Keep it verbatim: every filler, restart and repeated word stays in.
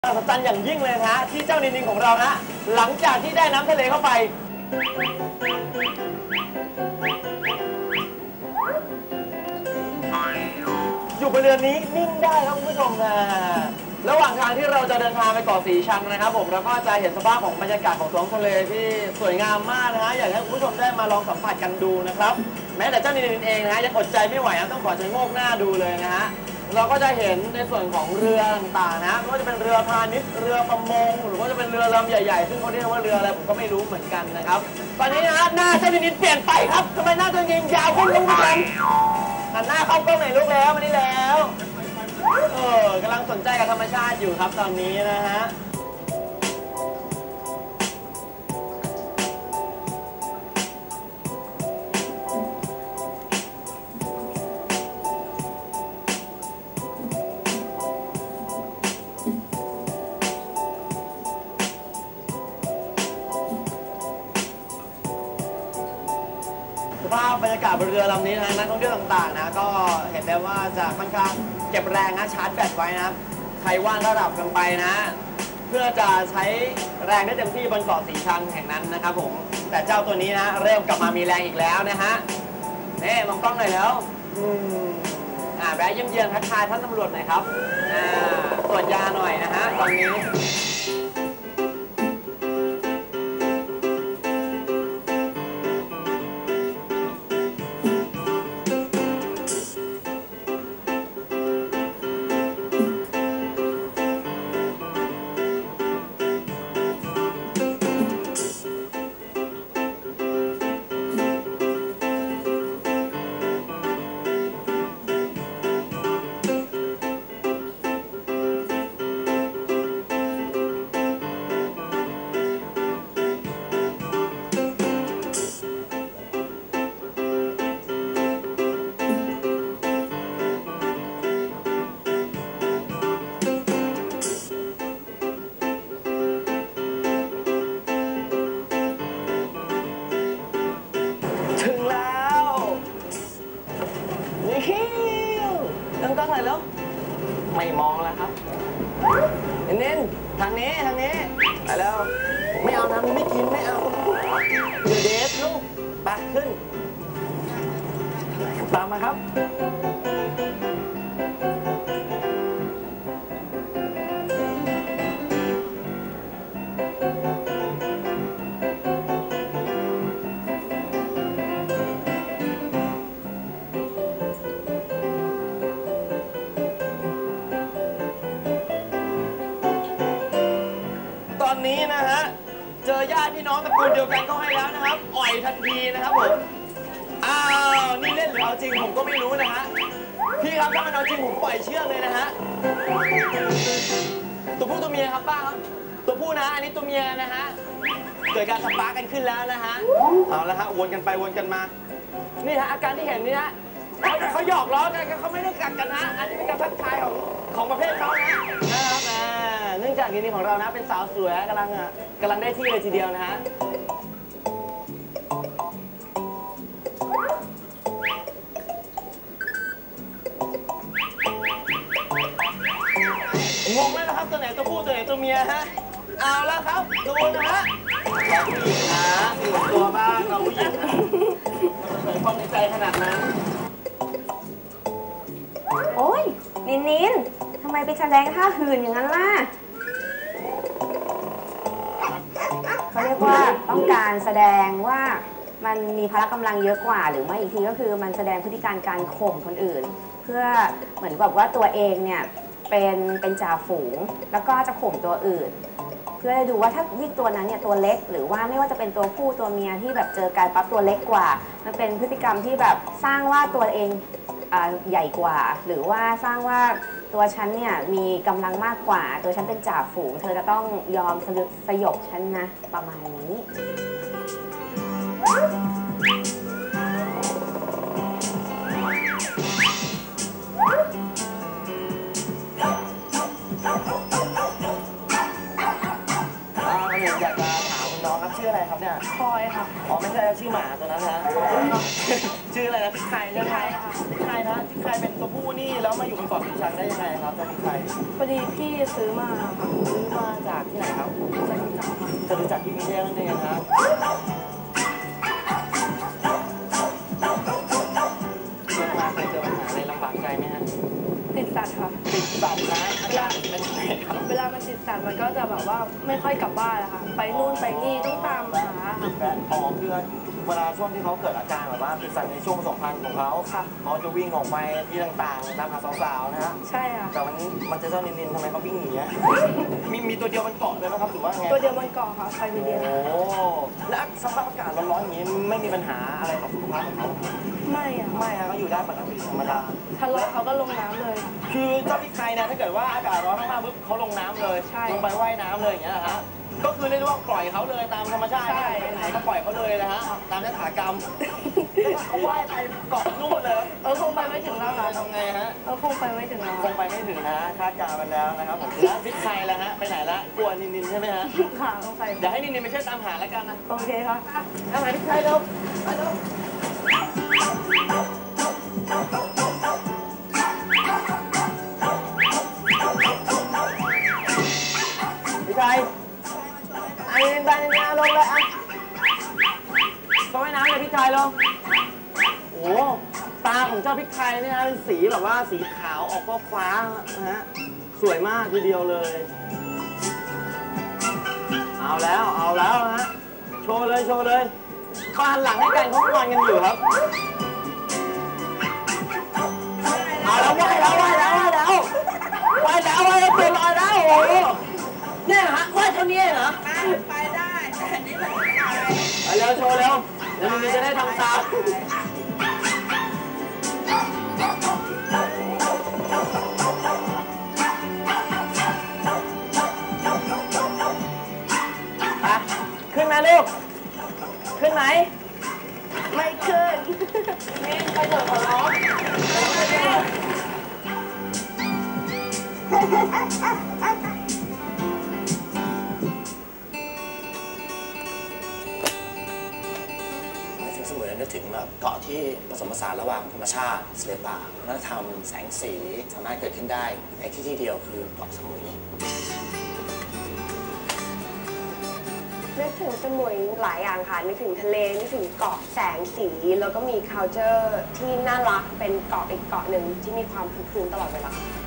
อัศจรรย์อย่างยิ่งเลยนะที่เจ้านินนินของเรานะหลังจากที่ได้น้ำทะเลเข้าไปอยู่บนเรือนี้นิ่งได้ครับคุณผู้ชมนะระหว่างทางที่เราจะเดินทางไปเกาะสีชังนะครับผมเราก็จะเห็นสภาพของบรรยากาศของท้องทะเลที่สวยงามมากนะฮะอยากให้คุณผู้ชมได้มาลองสัมผัสกันดูนะครับแม้แต่เจ้านินนินเองนะฮะยังอดใจไม่ไหวนะต้องขอชะโงกหน้าดูเลยนะฮะเราก็จะเห็นในส่วนของเรือต่างๆนะไม่ว่าจะเป็นเรือพาณิชย์เรือประมงหรือว่าจะเป็นเรือลำใหญ่ๆซึ่งเขาเรียกว่าเรืออะไรผมก็ไม่รู้เหมือนกันนะครับตอนนี้นะหน้าเจ้านินนินเปลี่ยนไปครับทำไมหน้าเจ้านินยาวขึ้นคุณผู้ชมหันหน้าเข้ากล้องหน่อยลูกแล้วมานี่แล้วเออกำลังสนใจกับธรรมชาติอยู่ครับตอนนี้นะฮะสภาพบรรยากาศบนเรือลำนี้นะนักท่องเที่ยวต่างๆนะก็เห็นได้ว่าจะค่อนข้างเก็บแรงนะชาร์จแบตไว้นะใครว่างก็ดับกันไปนะเพื่อจะใช้แรงได้เต็มที่บนเกาะสีชังแห่งนั้นนะครับผมแต่เจ้าตัวนี้นะเริ่มกลับมามีแรงอีกแล้วนะฮะนี่มองกล้องหน่อยแล้วอืมอ่าแวะเยี่ยมเยียนทักทายท่านตำรวจหน่อยครับอ่าตรวจยาหน่อยนะฮะตอนนี้ถึงแล้วนี่ตั้งกล้องหน่อยแล้วไม่มองแล้วครับเน้นทางนี้ทางนี้ไปแล้วไม่เอาทางนี้ไม่กินไม่เอาเดี๋ยวเดทลูกไปขึ้นตามมาครับตอนนี้นะฮะเจอญาติพี่น้องตระกูลเดียวกันก็ให้แล้วนะครับอ่อยทันทีนะครับผมอ้าวนี่เล่นหรือเอาจริงผมก็ไม่รู้นะฮะพี่ครับถ้ามันเอาจริงผมปล่อยเชือกเลยนะฮะตัวผู้ตัวเมียครับป้าครับตัวผู้นะอันนี้ตัวเมียนะฮะเกิดการสปาร์กกันขึ้นแล้วนะฮะเอาละฮะวนกันไปวนกันมานี่ฮะอาการที่เห็นนี่ฮะเขาหยอกล้อกันเขาไม่ได้กัดกันนะอันนี้เป็นการทักทายของของประเภทเขานะนะครับเนื่องจากนินนินของเรานะเป็นสาวสวยกำลังกำลังได้ที่เลยทีเดียวนะฮะงงแล้วนะครับตัวไหนตัวผู้ตัวไหนตัวเมียฮะเอาแล้วครับดูนะฮะผู้หญิงนะสี่ตัวบ้างเราผู้หญิงนะเผยความในใจขนาดนั้นโอ้ยนินนินทำไมไปแสดงท่าหื่นอย่างนั้นล่ะเขาเรียกว่าต้องการแสดงว่ามันมีพละกำลังเยอะกว่าหรือไม่อีกทีก็คือมันแสดงพฤติการการข่มคนอื่นเพื่อเหมือนกับว่าตัวเองเนี่ยเป็นเป็นจ่าฝูงแล้วก็จะข่มตัวอื่นเพื่อดูว่าถ้ายิ่งตัวนั้นเนี่ยตัวเล็กหรือว่าไม่ว่าจะเป็นตัวผู้ตัวเมียที่แบบเจอกันปั๊บตัวเล็กกว่ามันเป็นพฤติกรรมที่แบบสร้างว่าตัวเองใหญ่กว่าหรือว่าสร้างว่าตัวฉันเนี่ยมีกำลังมากกว่าตัวฉันเป็นจ่าฝูงเธอจะต้องยอมสยบฉันนะประมาณนี้อยากจะถามคุณน้องครับชื่ออะไรครับเนี่ยพลอยค่ะอ๋อไม่ใช่ชื่อหมาตัวนั้นฮะ ชื่ออะไรนะพี่ไข่ใช่ไหมพี่ไข่นะพี่ไข่เป็นตัวผู้นี่แล้วมาอยู่บนเกาะสีชังได้ยังไงครับเจ้าพี่ไข่พอดีพี่ซื้อมาค่ะซื้อมาจากที่ไหนครับจะรู้จักค่ะจะรู้จักพี่มิเช่นั่นเองครับเกิดมาเคยเจอปัญหาอะไรลำบากใจไหมฮะติดสัตว์ค่ะติดสัตว์นะอาการเป็นยังไงครับเวลามันติดสัตว์มันก็จะแบบว่าไม่ค่อยกลับบ้านอะค่ะ ไปนู่นไปนี่ต้องตามหาค่ะและอ๋อคือเวลาช่วงที่เขาเกิดอาการแบบว่าติดสัตว์ในช่วงผสมพันธุ์ของเขาค่ะเขาจะวิ่งออกไปที่ต่างๆตามหาสาวๆนะฮะใช่ค่ะแต่วันนี้มันจะเจ้านินๆทำไมเขาวิ่งหนีอะมีมีตัวเดียวมันเกาะเลยไหมครับหรือว่าไงตัวเดียวบนเกาะค่ะไซบีเรียนโอ้แล้วสภาพอากาศร้อนๆอย่างนี้ไม่มีปัญหาอะไรต่อสุขภาพของเขาไม่อะไม่ฮะเขาอยู่ได้ปกติธรรมดาถ้าลงเขาก็ลงน้ำเลยคือเจ้าพี่ไคเนี่ยถ้าเกิดว่าอากาศร้อนมากๆปุ๊บเขาลงน้ำเลยใช่ลงไปว่ายน้ำเลยอย่างเงี้ยนะฮะก็คือเรียกได้ว่าปล่อยเขาเลยตามธรรมชาติใช่ไปไหนก็ปล่อยเขาเลยนะฮะตามยถากรรมเขาว่ายไปเกาะนู่นเลยเออคงไปไม่ถึงแล้วค่ะทำไงฮะเออคงไปไม่ถึงแล้วคงไปไม่ถึงนะคาดการณ์ไปแล้วนะครับผมแล้วพี่ไคแล้วฮะไปไหนละกลัวนินๆใช่ไหมฮะค่ะคงไปเดี๋ยวให้นินๆไปช่วยตามหาแล้วกันนะโอเคค่ะเอาไหนพี่ไคเร็วไปเร็วพี่ไคไอ้นินๆไปนินๆลงเลยอ่ะไปว่ายน้ำเลยพี่ไคลงโอ้ตาของเจ้าพริกไทยเนี่ยนะเป็นสีแบบว่าสีขาวออกฟ้าๆนะฮะสวยมากทีเดียวเลย เอาแล้วเอาแล้วนะฮะโชว์เลยโชว์เลยเขาหันหลังให้กันเขานอนกันอยู่ครับเอาแล้วว่ายแล้วว่ายแล้วว่ายแล้วว่ายแล้วว่ายแล้วตัวลอยแล้วโอ้โหเนี่ยฮะว่ายเท่านี้เหรอไปได้แต่นี่มันไม่ได้ไปเร็วโชว์เร็วเดี๋ยวมีจะได้ทำตามอ่ะขึ้นมาลูก ขึ้นไหมไม่ขึ้นนี่ไปเถอะขอร้องนึกถึงเสมอนึกถึงแบบเกาะที่ผสมผสานระหว่างธรรมชาติศิลปะวัฒนธรรมแสงสีสามารถเกิดขึ้นได้ในที่ที่เดียวคือเกาะสมุยนึกถึงสมุยหลายอย่างค่ะ นึกถึงทะเล นึกถึงเกาะแสงสี แล้วก็มี culture ที่น่ารัก เป็นเกาะอีกเกาะหนึ่งที่มีความคึกคืนตลอดเวลา